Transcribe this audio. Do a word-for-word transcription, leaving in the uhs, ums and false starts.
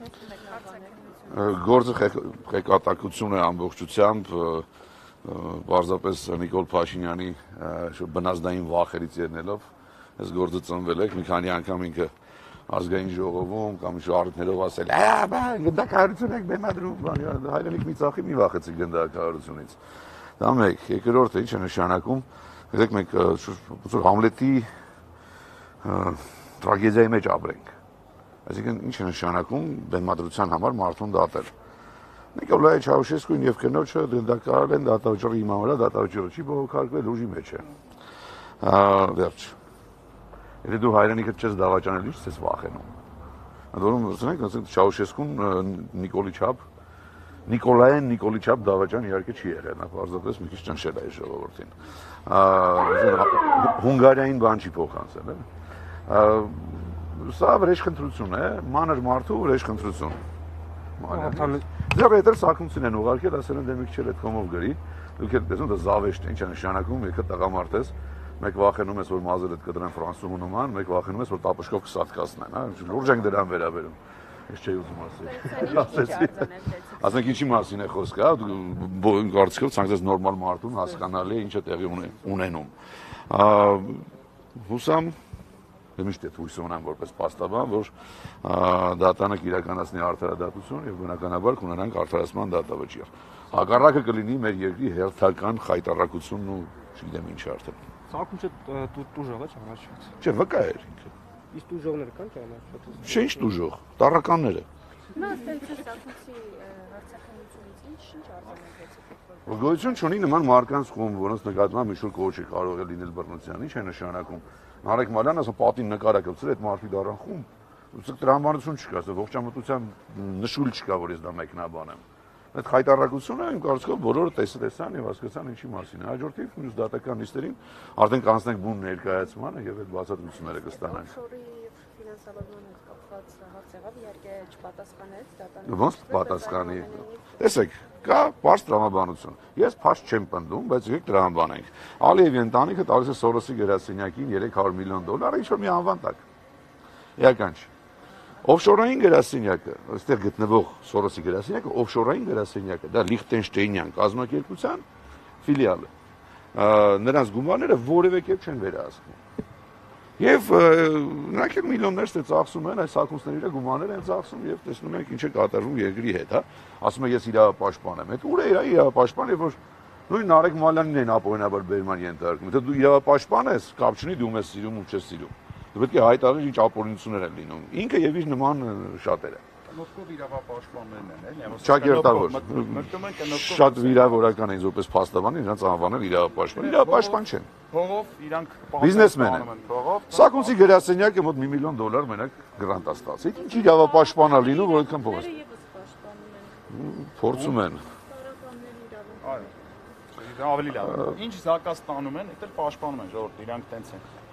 Գործը ղեկատակություն է ամբողջությամբ պարզապես Նիկոլ Փաշինյանի բնազդային վախերից ելնելով այս գործը ծնվել է, մի քանի անգամ ինքը ազգային ժողովում կամ շարժներով ասել է, «Ա, գնդակահարություն եք բեմադրում, հայրենիք մի ծախի մի վախեցիք գնդակահարությունից»։ Դա մեկ, երկրորդը ինչ է նշանակում, գիտեք մենք Համլետի տրագեդիայի մեջ ապրենք։ Այսինքն ինչ է նշանակում բեմադրության համար մարդուն դատել։ Նիկոլայ Չաուշեսկուին եւ կնոջը դնդակարել են դատավճռի հիման վրա, դատավճռը չի բողոքարկվել, ուժի մեջ է։ Վերջ։ Եթե դու հայրենիքդ չես դավաճանել, ինչ ես վախենում։ Ընդ որում, ասենք, ասենք Չաուշեսկուն Նիկոլի չափ, Նիկոլայեն Նիկոլի չափ դավաճան իհարկե չի եղել, նա պարզապես մի քիչ ճնշել է այս ժողովրդին։ Հունգարիային բան չի փոխանցել, է։ Սա վրեժխնդրություն է, մանր մարդու վրեժխնդրություն։ Դրա հետ էլ Սարգսյանին են ուղարկել, ասել են դե մի քիչ էլ այդ կոմով գրի, դուք եք տեսնում, դա զավեշտ է, ինչ է նշանակում, եկա տղամարդ ես, մեկ վախենում ես, որ մազերդ կդրեն ֆրանսուհու նման, մեկ վախենում ես, որ տապշկով կսատկացնեն, հա, լուրջ ենք դրան վերաբերում։ Ես չէի ուզում ասել։ Ասենք ինչի մասին է խոսքը, հա, կարծիքով ցանկացած նորմալ մարդուն հասկանալի է ինչը տեղի ունենում։ Հուսամ միշտ է հույս ունեմ որպես փաստաբան, որ դատանը կիրականացնի արդարադատություն եւ բնականաբար կունենանք արդարացման դատավճիռ։ Հակառակը կլինի մեր երկրի հերթական խայտարակությունն ու չգիտեմ ինչ արդեն։ Սարգսյանը տուժող է ճանաչված։ Չէ, վկա էր ինքը։ Իսկ տուժողներ կան ճանաչված։ Չէ, ինչ տուժող, տառականները։ Նա ստեղծել Սարգսյանի հարցախնությունից ինչ արձանագրեցիք։ Գոյություն չունի նման մարդկանց խումբ, որոնց նկատմամբ մի շուտ կոչի կարող է լինել բռնության, ինչ է նշանակում։ Նարեկ Մալյանը ասա պատին նկար է կպցրել այդ մարդի դառան խումբ։ Ուսեք տրամաբանություն չկա, ասա ողջամտության նշույլ չկա, որ ես դա մեկնաբան եմ։ Այդ խայտարակությունը իմ կարծիքով բոլորը տեսան եւ հասկացան ինչի մասին է։ Հաջորդիվ մյուս դատական նիստերին արդեն կանցնենք բուն ներկայացմանը եւ այդ բացատրությունները կստանանք։ Ֆինանսավորման հետ կապված հարց եղավ, իհարկե չպատասխանեց դատան։ Ոնց պատասխանի։ Տեսեք, կա բարձ տրամաբանություն։ Ես փաշ չեմ պնդում, բայց եկեք տրամաբանենք։ Ալիևի ընտանիքը տալիս է Սորոսի գրասենյակին երեք հարյուր միլիոն դոլար, ինչ որ մի անվան տակ։ Էական չէ։ Օֆշորային գրասենյակը, այստեղ գտնվող Սորոսի գրասենյակը, օֆշորային գրասենյակը, դա Լիխտենշտեյնյան կազմակերպության ֆիլիալը։ Նրանց գումարները որևէ կերպ չեն վերահսկվում։ Եվ նրանք էլ միլիոններ ստե ծախսում են, այս հակումսների գումարներ են ծախսում եւ տեսնում ենք ինչ է կատարվում երկրի հետ, հա։ Ասում է ես իրավապաշտպան եմ, այդ ուր է իրավապաշտպան, եւ որ նույն Նարեկ Մալյանին են ապօրինաբար բերման ենթարկում։ Եթե դու իրավապաշտպան ես, կապ չունի դու ես սիրում ու չես սիրում։ Դու պետք է հայտարարես ինչ ապօրինություններ են լինում։ Ինքը եւ իր նման շատերը։ Կնոպկով իրավապաշտպաններն են, էլի։ Ճակերտավոր։ Մտնում են կնոպկով։ Շատ վիրավորական են որպես փաստաբան, իրանց անվանել իրավապաշտպան։ Իրավապաշտպան չեն։ Փողով իրանք բիզնեսմեն են։ Սակունցի գրասենյակը մոտ մի միլիոն դոլար մենակ գրանտ ստացել։ Ինչ իրավապաշտպան է լինում, որ այդքան փող է։ Փորձում են։ Այո։ Ավելի լավ։ Ինչ զակաց տանում են, այդտեղ պաշտպանում են ժողովուրդ, իրանք տենց են։